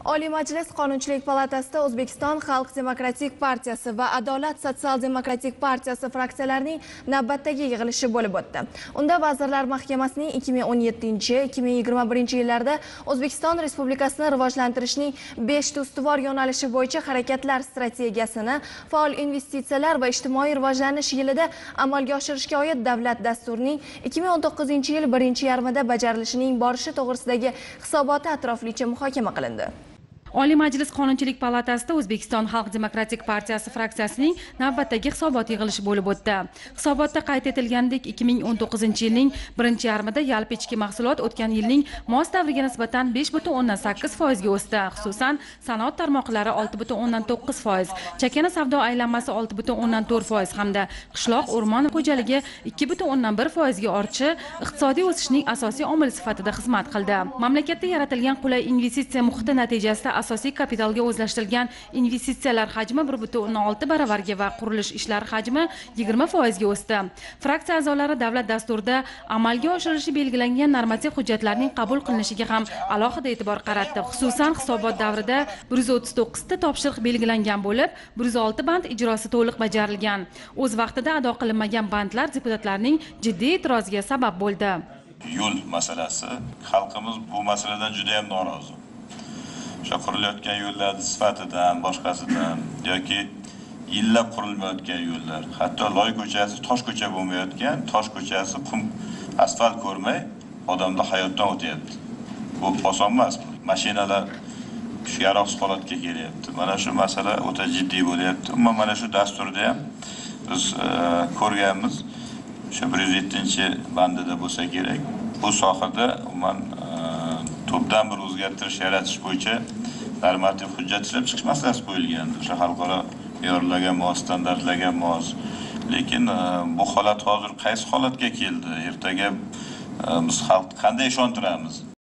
Oliy Majlis Qonunchilik palatasida O'zbekiston Xalq Demokratik partiyasi va Adolat sotsial-demokratik partiyasi fraksiyalarining navbatdagi yig'ilishi bo'lib o'tdi. Unda Vazirlar Mahkamasining 2017-2021 yillarda O'zbekiston Respublikasini rivojlantirishning 5 ustuvor yo'nalishi bo'yicha harakatlar strategiyasini faol investitsiyalar va ijtimoiy rivojlanish yilida amalga oshirishga oid davlat dasturining 2019-yil birinchi yarmida bajarilishining borishi to'g'risidagi hisoboti atroflicha muhokama qilindi. Oliy Majlis Qonunchilik palatasida O'zbekiston Xalq Demokratik partiyasi fraksiyasining navbatdagi hisobot yig'ilishi bo'lib o'tdi. Hisobotda qayd etilganidek, 2019-yilning birinchi yarmida yalpi ichki mahsulot o'tgan yilning mos davriga nisbatan 5,8% ga o'sdi. Xususan, sanoat tarmoqlari 6,9%, chakana savdo aylanmasi 6,4% hamda qishloq o'rmon xo'jaligi 2,1% ga ortishi iqtisodiy o'sishning asosiy omili sifatida xizmat qildi. Mamlakatda yaratilgan qulay investitsiya muhiti natijasida asosiy kapitalga o'zlashtirilgan investitsiyalar hajmi 1,6 baravarga va qurilish ishlari hajmi 20% ga o'sdi. Fraksiya a'zolari davlat dasturida amalga oshirilishi belgilangan normativ hujjatlarning qabul qilinishiga ham alohida e'tibor qaratdi. Xususan, hisobot davrida 139 ta topshiriq belgilangan bo'lib, 106 band ijrosi to'liq bajarilgan. O'z vaqtida ado qilinmagan bandlar deputatlarning jiddiy e'tiroziga sabab bo'ldi. Yo'l masalasi, xalqimiz bu masaladan juda ham norozi. Qurilayotgan yo'llarning sifatidan, boshqasidan yoki yillab qurilmayotgan yo'llar, hatto loy ko'chasi tosh ko'cha bo'lmayotgan, tosh ko'chasi qum asfalt ko'rmay odamlar hayotdan o'tyapti. Bu oson emas. Mashinalar shu yaroqsiz holatga kelyapti. Mana shu masala o'ta jiddiy bo'lyapti. Mana shu dasturda ham biz ko'rganmiz, o'sha 107-bandida bo'lsa kerak. Bu sohada umuman tubdan bir o'zgartirish yaratish bo'yicha normativ hujjat ishlab chiqish masalasi qo'yilgan. O'sha xalqaro me'yorlarga mos, standartlarga mos. Lekin bu holat hozir qaysi holatga keldi? Ertaga biz xalqni qanday ishontiramiz?